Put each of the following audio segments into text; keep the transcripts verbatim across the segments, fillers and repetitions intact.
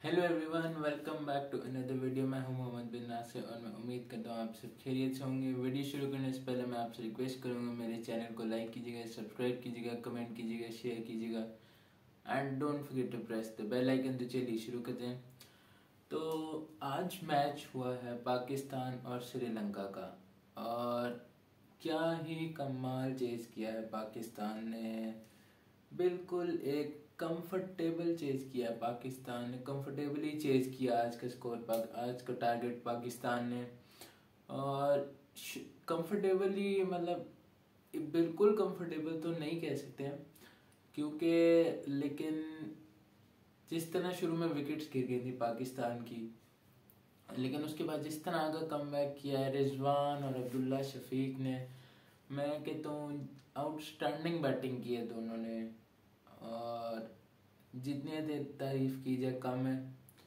Hello everyone, welcome back to another video. मैं हूं मोहम्मद बिन नासिर और मैं उम्मीद करता हूं आप सब खैरियत से होंगे। वीडियो शुरू करने से पहले मैं आपसे रिक्वेस्ट करूंगा, मेरे चैनल को लाइक कीजिएगा, सब्सक्राइब कीजिएगा, कमेंट कीजिएगा, शेयर कीजिएगा and don't forget to press the bell icon. तो चलिए शुरू करते हैं। तो आज मैच हुआ है पाकिस्तान और श्रीलंका का, और क्या ही कमाल चेज किया है पाकिस्तान ने। बिल्कुल एक कंफर्टेबल चेज किया पाकिस्तान ने, कंफर्टेबली चेज किया आज का स्कोर, पाक, आज का टारगेट पाकिस्तान ने। और कंफर्टेबली मतलब बिल्कुल कंफर्टेबल तो नहीं कह सकते हैं, क्योंकि लेकिन जिस तरह शुरू में विकेट्स गिर गई थी पाकिस्तान की, लेकिन उसके बाद जिस तरह का कमबैक किया है रिजवान और अब्दुल्ला शफीक ने, मैं कहता हूँ आउटस्टैंडिंग बैटिंग की है दोनों ने। और जितनी देर तारीफ की जाए कम है,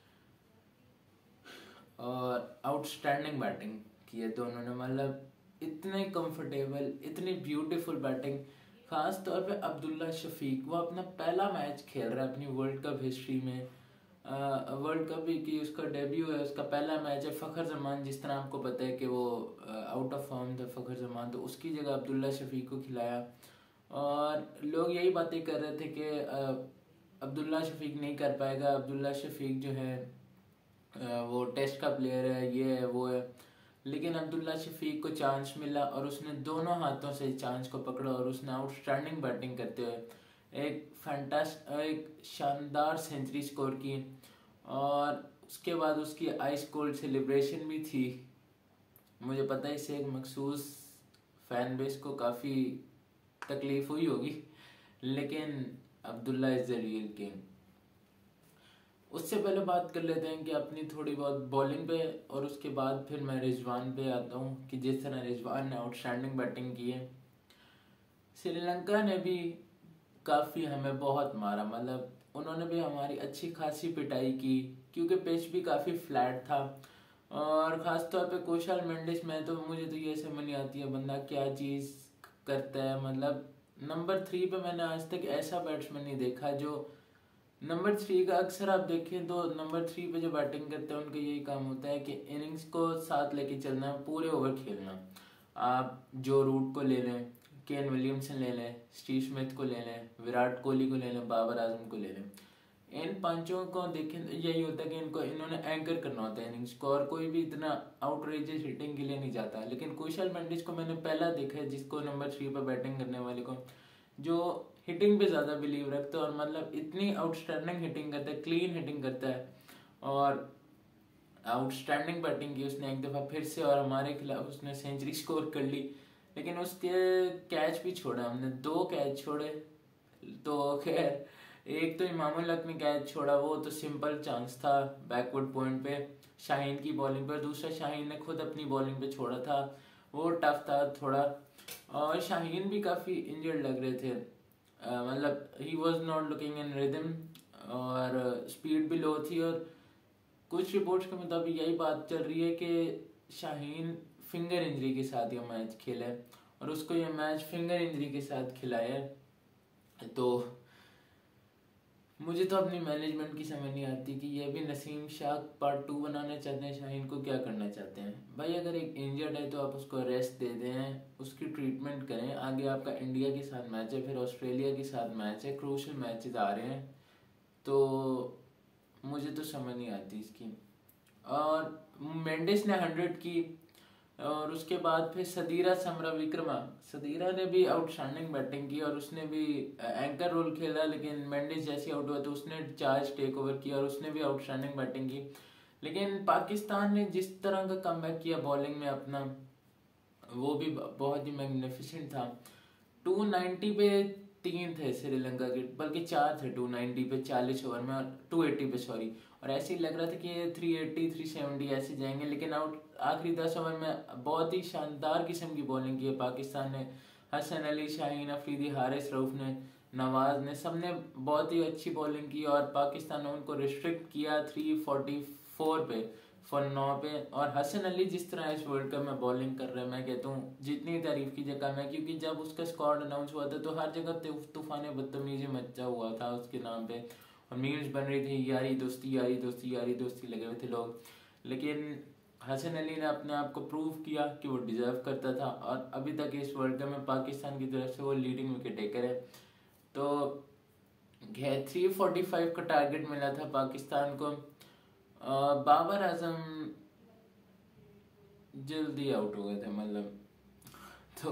और आउटस्टैंडिंग बैटिंग की है दोनों ने। मतलब इतने कंफर्टेबल, इतनी ब्यूटीफुल बैटिंग। खास तौर पे अब्दुल्ला शफीक, वो अपना पहला मैच खेल रहा है अपनी वर्ल्ड कप हिस्ट्री में। वर्ल्ड कप की उसका डेब्यू है, उसका पहला मैच है। फ़खर जमान, जिस तरह आपको पता है कि वो आउट ऑफ फॉर्म था फ़खर जमान, तो उसकी जगह अब्दुल्ला शफीक को खिलाया। और लोग यही बातें कर रहे थे कि अब्दुल्ला शफीक नहीं कर पाएगा, अब्दुल्ला शफीक जो है वो टेस्ट का प्लेयर है, ये है वो है। लेकिन अब्दुल्ला शफीक को चांस मिला और उसने दोनों हाथों से चांस को पकड़ा और उसने आउटस्टैंडिंग बैटिंग करते हुए एक फैंटास्ट एक शानदार सेंचुरी स्कोर की। और उसके बाद उसकी आइस कोल्ड सेलिब्रेशन भी थी। मुझे पता है इससे एक मखसूस फैन बेस को काफ़ी तकलीफ हुई होगी, लेकिन Abdullah is the real king. उससे पहले बात कर लेते हैं कि अपनी थोड़ी बहुत बॉलिंग पे, और उसके बाद फिर मैं रिजवान पे आता हूँ कि जिस तरह रिजवान ने आउटस्टैंडिंग बैटिंग की है। श्रीलंका ने भी काफ़ी हमें बहुत मारा, मतलब उन्होंने भी हमारी अच्छी खासी पिटाई की, क्योंकि पिच भी काफ़ी फ्लैट था। और ख़ास तौर पे कौशल मेंडिस में तो मुझे तो ये समझ नहीं आती है बंदा क्या चीज़ करता है। मतलब नंबर थ्री पे मैंने आज तक ऐसा बैट्समैन नहीं देखा जो नंबर थ्री का, अक्सर आप देखें तो नंबर थ्री पे जो बैटिंग करते हैं उनका यही काम होता है कि इनिंग्स को साथ लेके चलना, पूरे ओवर खेलना। आप जो रूट को ले लें, केन विलियमसन ले लें, स्टीव स्मिथ को ले लें, विराट कोहली को ले लें, बाबर आजम को ले लें, इन पांचों को देखें तो यही होता है कि इनको इन्होंने एंकर करना होता है इनिंग्स को, और कोई भी इतना आउटरेजियस हिटिंग के लिए नहीं जाता। लेकिन कौशल मेंडिस को मैंने पहला देखा है, जिसको नंबर थ्री पर बैटिंग करने वाले को, जो हिटिंग पे ज़्यादा बिलीव रखता है और मतलब इतनी आउटस्टैंडिंग हिटिंग करता है, क्लीन हिटिंग करता है। और आउटस्टैंडिंग बैटिंग की उसने एक दफ़ा फिर से, और हमारे खिलाफ उसने सेंचुरी स्कोर कर ली। लेकिन उसके कैच भी छोड़ा हमने, दो कैच छोड़े। तो खैर, एक तो इमामुल हक ने कैच छोड़ा, वो तो सिंपल चांस था बैकवर्ड पॉइंट पे शाहीन की बॉलिंग पर। दूसरा शाहीन ने खुद अपनी बॉलिंग पे छोड़ा था, वो टफ था थोड़ा। और शाहीन भी काफ़ी इंजर्ड लग रहे थे, मतलब he was not looking in rhythm, और स्पीड भी लो थी। और कुछ रिपोर्ट्स के मुताबिक यही बात चल रही है कि शाहीन फिंगर इंजरी के साथ ये मैच खेला है, और उसको ये मैच फिंगर इंजरी के साथ खिलाया है। तो मुझे तो अपनी मैनेजमेंट की समझ नहीं आती कि ये भी नसीम शाह पार्ट टू बनाना चाहते हैं, शाहीन को क्या करना चाहते हैं। भाई अगर एक इंजर्ड है तो आप उसको रेस्ट दे दें, उसकी ट्रीटमेंट करें। आगे आपका इंडिया के साथ मैच है, फिर ऑस्ट्रेलिया के साथ मैच है, क्रूशल मैचेस आ रहे हैं। तो मुझे तो समझ नहीं आती इसकी। और मेंडिस ने हंड्रेड की, और उसके बाद फिर सदीरा समरा विक्रमा, सदीरा ने भी आउटस्टैंडिंग बैटिंग की और उसने भी एंकर रोल खेला। लेकिन मेंडिस जैसे आउट हुआ तो उसने चार्ज टेक ओवर किया और उसने भी आउटस्टैंडिंग बैटिंग की। लेकिन पाकिस्तान ने जिस तरह का कमबैक किया बॉलिंग में अपना, वो भी बहुत ही मैग्निफिसेंट था। टू नाइन्टी पे तीन थे श्रीलंका के, बल्कि चार थे टू नाइन्टी पे चालीस ओवर में, और टू एटी पे सॉरी। और ऐसे ही लग रहा था कि ये थ्री एटी थ्री सेवेंटी ऐसे जाएंगे, लेकिन आउट आखिरी दस ओवर में बहुत ही शानदार किस्म की बॉलिंग की है पाकिस्तान ने। हसन अली, शाहीन अफरीदी, हारिस रऊफ ने, नवाज ने, सब ने बहुत ही अच्छी बॉलिंग की। और पाकिस्तान ने उनको रिस्ट्रिक्ट किया थ्री फोर्टी फोर पे फॉर नौ पे। और हसन अली जिस तरह इस वर्ल्ड कप में बॉलिंग कर रहे हैं, मैं कहता हूँ जितनी तारीफ की जगह में, क्योंकि जब उसका स्क्वाड अनाउंस हुआ था तो हर जगह तूफान बदतमीजी मचा हुआ था उसके नाम पे। और मीम्स बन रही थी, यारी दोस्ती यारी दोस्ती यारी दोस्ती लगे हुए थे लोग। लेकिन हसन अली ने अपने आप को प्रूव किया कि वो डिजर्व करता था, और अभी तक इस वर्ल्ड कप में पाकिस्तान की तरफ से वो लीडिंग विकेट टेकर है। तो थ्री फोर्टी फाइव का टारगेट मिला था पाकिस्तान को। बाबर आजम जल्दी आउट हो गए थे, मतलब तो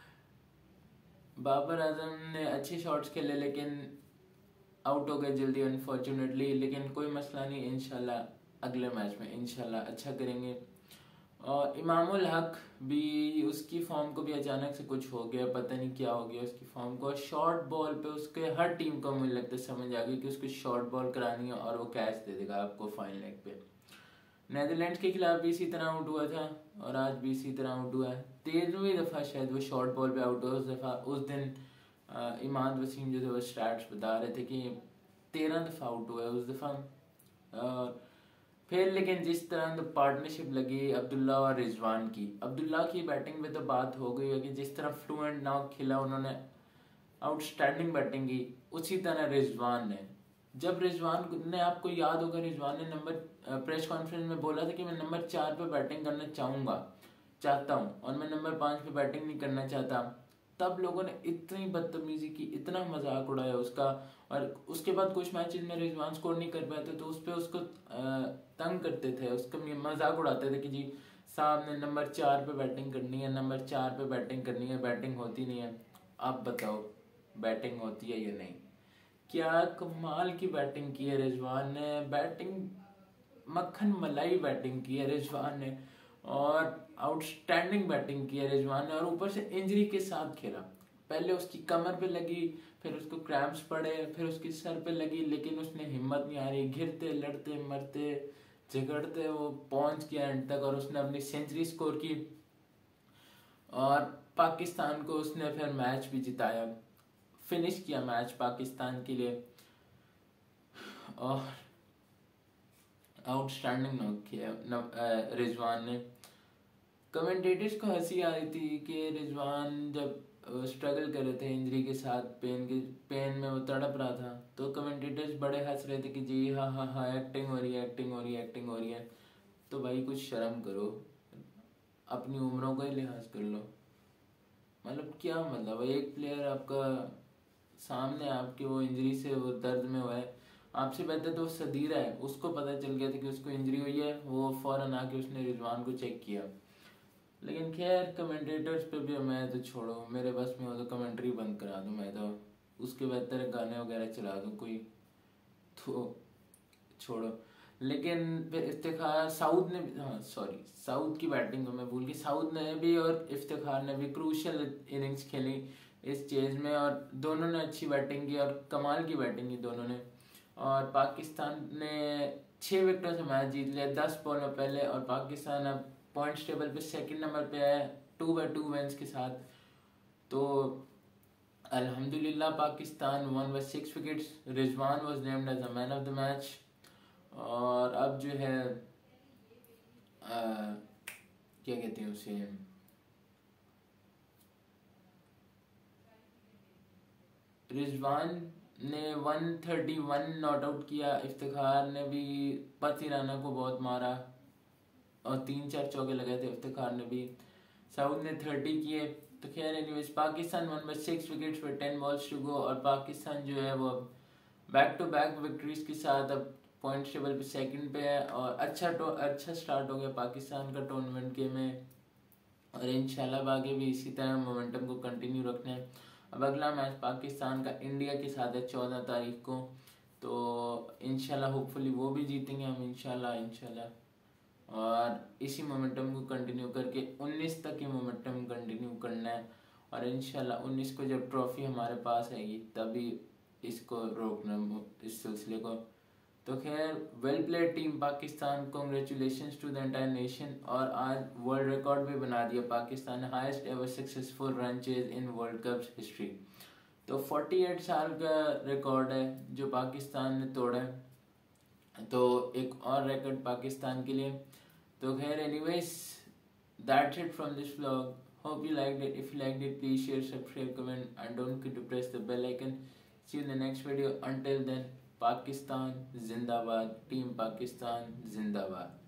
बाबर आजम ने अच्छे शॉट्स खेले लेकिन आउट हो गए जल्दी अनफॉर्चुनेटली। लेकिन कोई मसला नहीं, इंशाल्लाह अगले मैच में इंशाल्लाह अच्छा करेंगे। और इमामुल हक भी, उसकी फॉर्म को भी अचानक से कुछ हो गया, पता नहीं क्या हो गया उसकी फॉर्म को। शॉर्ट बॉल पे उसके हर टीम को मुझे लगता है समझ आ गई कि उसको शॉर्ट बॉल करानी है और वो कैच दे देगा आपको फाइन लेग पे। नेदरलैंड्स के खिलाफ भी इसी तरह आउट हुआ था और आज भी इसी तरह आउट हुआ है। तेरहवीं दफ़ा शायद वो शॉर्ट बॉल पे आउट हुआ उस दफ़ा। उस दिन इमाद वसीम जो थे वो स्टैट्स बता रहे थे कि तेरह दफ़ा आउट हुआ है उस दफ़ा। फिर लेकिन जिस तरह तो पार्टनरशिप लगी अब्दुल्ला और रिजवान की, अब्दुल्ला की बैटिंग में तो बात हो गई है कि जिस तरह फ्लुएंट नाउ खेला उन्होंने, आउटस्टैंडिंग बैटिंग की, उसी तरह रिजवान ने। जब रिजवान ने, आपको याद होगा रिजवान ने नंबर प्रेस कॉन्फ्रेंस में बोला था कि मैं नंबर चार पे बैटिंग करना चाहूँगा चाहता हूँ और मैं नंबर पाँच पे बैटिंग नहीं करना चाहता, तब लोगों ने इतनी बदतमीजी की, इतना मजाक उड़ाया उसका। और उसके बाद कुछ मैचेस में रिजवान स्कोर नहीं कर पाते तो उस पर उसको तंग करते थे, उसका मजाक उड़ाते थे कि जी साहब ने नंबर चार पे बैटिंग करनी है, नंबर चार पे बैटिंग करनी है, बैटिंग होती नहीं है। आप बताओ बैटिंग होती है या नहीं? क्या कमाल की बैटिंग की है रिजवान ने, बैटिंग मक्खन मलाई बैटिंग की है रिजवान ने, और आउटस्टैंडिंग बैटिंग की है रिजवान ने। और ऊपर से इंजरी के साथ खेला, पहले उसकी कमर पे लगी, फिर उसको क्रैम्प्स पड़े, फिर उसकी सर पे लगी, लेकिन उसने हिम्मत नहीं हारी, घिरते लड़ते मरते झगड़ते वो पहुंच गया एंड तक और उसने अपनी सेंचुरी स्कोर की और पाकिस्तान को उसने फिर मैच भी जिताया, फिनिश किया मैच पाकिस्तान के लिए। और आउटस्टैंडिंग नॉक किया रिजवान ने। कमेंटेटर्स को हंसी आ रही थी कि रिजवान जब स्ट्रगल कर रहे थे इंजरी के साथ, पेन के पेन में वो तड़प रहा था, तो कमेंटेटर्स बड़े हंस रहे थे कि जी हाँ हाँ हाँ एक्टिंग हो रही है एक्टिंग हो रही है एक्टिंग हो रही है। तो भाई कुछ शर्म करो, अपनी उम्रों का ही लिहाज कर लो। मतलब क्या मतलब, एक प्लेयर आपका सामने आपके वो इंजरी से वो दर्द में हुआ है, आपसे बेहतर तो सदीरा है, उसको पता चल गया था कि उसको इंजरी हुई है, वो फौरन आके उसने रिजवान को चेक किया। लेकिन खैर कमेंटेटर्स पे भी मैं तो छोड़ो, मेरे बस में हो तो कमेंट्री बंद करा दूँ, मैं तो उसके बेहतर गाने वगैरह चला दूँ कोई, तो छोड़ो। लेकिन फिर इफ्तिखार साउद ने भी, हाँ सॉरी साउद की बैटिंग को मैं भूल गई, साउद ने भी और इफ्तिखार ने भी क्रूशल इनिंग्स खेली इस चेज में और दोनों ने अच्छी बैटिंग की और कमाल की बैटिंग की दोनों ने। और पाकिस्तान ने छः विकेटों से मैच जीत लिया दस बॉल में पहले, और पाकिस्तान अब पॉइंट्स टेबल पे सेकंड नंबर पे है टू बाई टू विन्स के साथ। तो अल्हम्दुलिल्लाह Pakistan one by six wickets, Rizwan was named as a man of the match. और अब जो है आ, क्या कहते हैं उसे, रिजवान ने one thirty one not out किया, इफ्तिखार ने भी पति राना को बहुत मारा और तीन चार चौके लगाए थे इफ्तिखार ने भी, साउद ने थर्टी किए। तो खैर anyways Pakistan one by six wickets पर टेन बॉल्स टू गो, और पाकिस्तान जो है वो बैक टू बैक विक्ट्रीज के साथ अब पॉइंट टेबल पे सेकंड पे है और अच्छा अच्छा स्टार्ट हो गया पाकिस्तान का टूर्नामेंट के में, और इंशाल्लाह आगे भी इसी तरह मोमेंटम को कंटिन्यू रखना है। अब अगला मैच पाकिस्तान का इंडिया के साथ है चौदह तारीख को, तो इंशाल्लाह होपफुली वो भी जीतेंगे हम इंशाल्लाह इंशाल्लाह और इसी मोमेंटम को कंटिन्यू करके उन्नीस तक ये मोमेंटम कंटिन्यू करना है, और इंशाल्लाह उन्नीस को जब ट्रॉफी हमारे पास आएगी तभी इसको रोकना इस सिलसिले को। तो खैर well played team Pakistan, congratulations to the entire nation. और आज वर्ल्ड रिकॉर्ड भी बना दिया पाकिस्तान ने, highest ever successful run chase in world cup history. तो अड़तालीस साल का रिकॉर्ड है जो पाकिस्तान ने तोड़ा है, तो एक और रिकॉर्ड पाकिस्तान के लिए। तो खैर anyways that's it from this vlog, hope you liked it. If you liked it, please share, subscribe, comment and don't forget to press the bell icon. See you in the next video. Until then, Pakistan जिंदाबाद, team Pakistan जिंदाबाद।